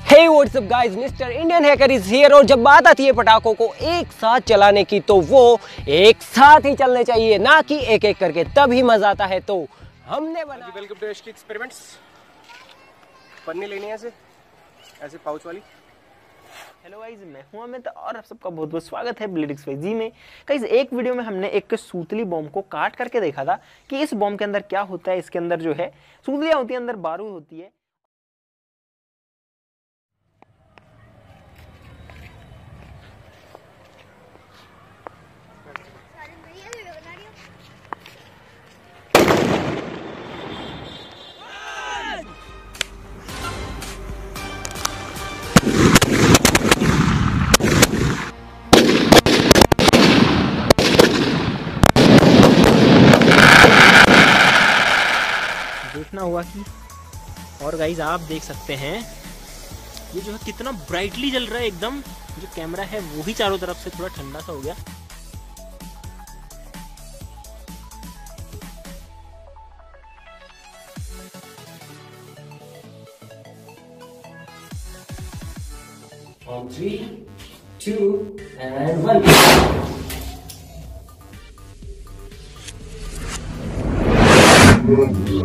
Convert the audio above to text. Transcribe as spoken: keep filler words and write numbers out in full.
Hey what's up guys, mister Indian hacker is here. और जब बात आती है पटाखों को एक साथ चलाने की तो वो एक साथ ही चलने चाहिए, ना कि एक एक करके, तभी मजा आता है। तो हमने बना वेलकम टू यश की एक्सपेरिमेंट्स। पन्नी लेनी है ऐसे ऐसे पाउच वाली। हेलो गाइस, मैं हूं अमित और आप सबका बहुत बहुत स्वागत है ब्लेडी जी में। गाइस, एक वीडियो में हमने एक सूतली बॉम्ब को काट करके देखा था कि इस बॉम्ब के अंदर क्या होता है। इसके अंदर जो है सूतलियां होती है, अंदर बारूद होती है। देखना हुआ कि और गाइज आप देख सकते हैं ये जो है कितना ब्राइटली जल रहा है एकदम। जो कैमरा है वो ही चारों तरफ से थोड़ा ठंडा सा हो गया। On three, two, and one. One.